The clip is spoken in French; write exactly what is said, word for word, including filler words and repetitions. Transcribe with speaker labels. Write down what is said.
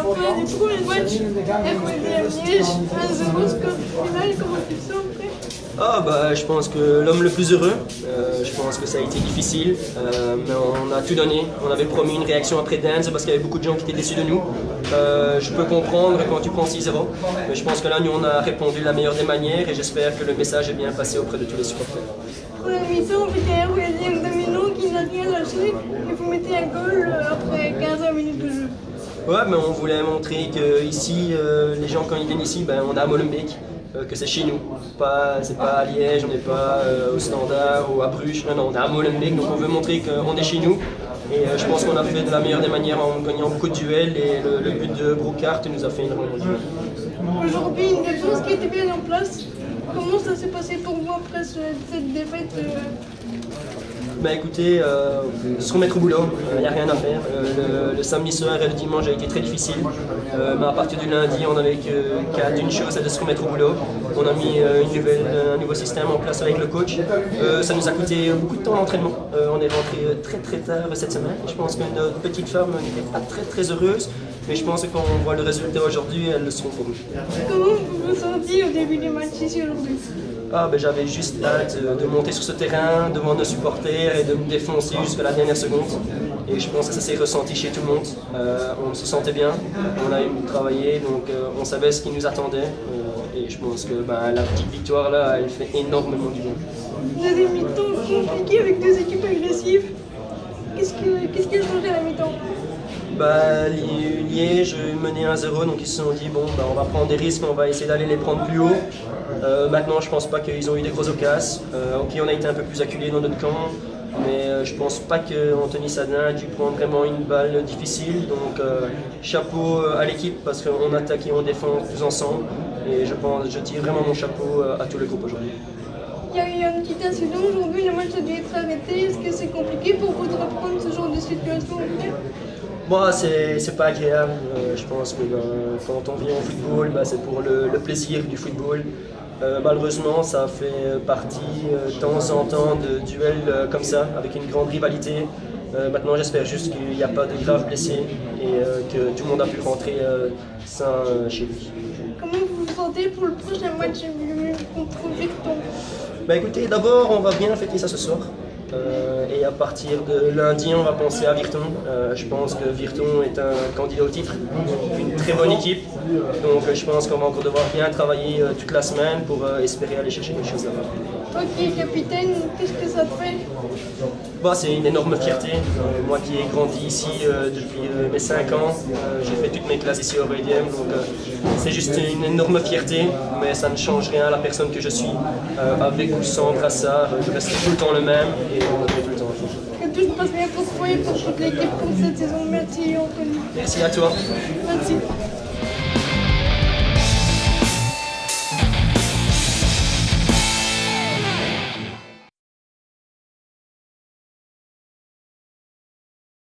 Speaker 1: fin du premier match, R W D Liège, un zéro score final, comment tu te sens après?
Speaker 2: Ah bah je pense que l'homme le plus heureux, euh, je pense que ça a été difficile, euh, mais on a tout donné. On avait promis une réaction après Dance parce qu'il y avait beaucoup de gens qui étaient déçus de nous. Euh, je peux comprendre quand tu prends six zéro, mais je pense que là nous on a répondu de la meilleure des manières et j'espère que le message est bien passé auprès de tous les supporters.
Speaker 1: Pour la mi-temps, vous avez R W D un dominant qui n'a rien lâché et vous mettez un goal après quinze minutes de jeu.
Speaker 2: Ouais, mais on voulait montrer que ici, euh, les gens quand ils viennent ici, ben, on est à Molenbeek. Euh, que c'est chez nous, pas, c'est pas à Liège, on n'est pas euh, au Standard ou à Bruges, non, non, on est à Molenbeek, donc on veut montrer qu'on est chez nous. Et euh, je pense qu'on a fait de la meilleure des manières en gagnant beaucoup de duels et le, le but de Brocart nous a fait énormément de duels.
Speaker 1: Aujourd'hui, une défense qui était bien en place. Comment ça s'est passé pour vous après cette défaite euh...
Speaker 2: Bah écoutez, euh, se remettre au boulot, il euh, n'y a rien à faire. Euh, le, le samedi soir et le dimanche a été très difficile, euh, mais à partir du lundi, on n'avait qu'à d'une chose, c'est de se remettre au boulot. On a mis euh, une nouvelle, un nouveau système en place avec le coach. Euh, ça nous a coûté beaucoup de temps d'entraînement. Euh, on est rentré très très tard cette semaine. Je pense que notre petite femme n'était pas très très heureuse, mais je pense que quand on voit le résultat aujourd'hui, elles le seront pour nous.
Speaker 1: Comment vous vous sentiez au début du match ici aujourd'hui?
Speaker 2: Ah, ben, j'avais juste hâte de monter sur ce terrain devant nos supporters et de me défoncer jusqu'à la dernière seconde. Et je pense que ça s'est ressenti chez tout le monde. Euh, on se sentait bien, on a eu travaillé, donc euh, on savait ce qui nous attendait. Euh, et je pense que ben, la petite victoire là, elle fait énormément du bien.
Speaker 1: Vous avez mis temps compliqué avec deux équipes agressives. Qu'est-ce que, qu'est-ce qui a changé à la mi-temps?
Speaker 2: Bah, Liège menait un zéro, donc ils se sont dit bon, bah, on va prendre des risques, on va essayer d'aller les prendre plus haut. Euh, maintenant, je pense pas qu'ils ont eu des grosses occasions. Euh, ok, on a été un peu plus acculés dans notre camp, mais euh, je pense pas qu'Anthony Sadin a dû prendre vraiment une balle difficile. Donc euh, chapeau à l'équipe parce qu'on attaque et on défend tous ensemble. Et je pense, je tire vraiment mon chapeau à tout le groupe aujourd'hui.
Speaker 1: Il y a eu un petit incident aujourd'hui, le match a dû être arrêté. Est-ce que c'est compliqué pour vous de reprendre ce genre de situation?
Speaker 2: Moi, bon, c'est pas agréable. Euh, je pense que ben, quand on vient au football, ben, c'est pour le, le plaisir du football. Euh, malheureusement, ça fait partie euh, de temps en temps de duels euh, comme ça, avec une grande rivalité. Euh, maintenant, j'espère juste qu'il n'y a pas de graves blessés et euh, que tout le monde a pu rentrer euh, sain euh, chez lui.
Speaker 1: Comment vous vous sentez pour le prochain match contre Virton?
Speaker 2: Bah écoutez, d'abord, on va bien fêter ça ce soir. Euh, et à partir de lundi, on va penser à Virton. Euh, je pense que Virton est un candidat au titre, une très bonne équipe. Donc je pense qu'on va encore devoir bien travailler euh, toute la semaine pour euh, espérer aller chercher quelque chose là-bas.
Speaker 1: Toi qui es capitaine, qu'est-ce que ça te fait?
Speaker 2: Bah, c'est une énorme fierté. Euh, moi qui ai grandi ici euh, depuis euh, mes cinq ans, euh, j'ai fait toutes mes classes ici au R W D M, donc euh, c'est juste une énorme fierté, mais ça ne change rien à la personne que je suis. Euh, avec ou sans brassard, je reste tout le temps le même et on est tout le temps à fond.
Speaker 1: Que tout se passe bien pour toi et pour toute l'équipe pour cette saison. Merci Anthony.
Speaker 2: Merci à toi.
Speaker 1: Merci.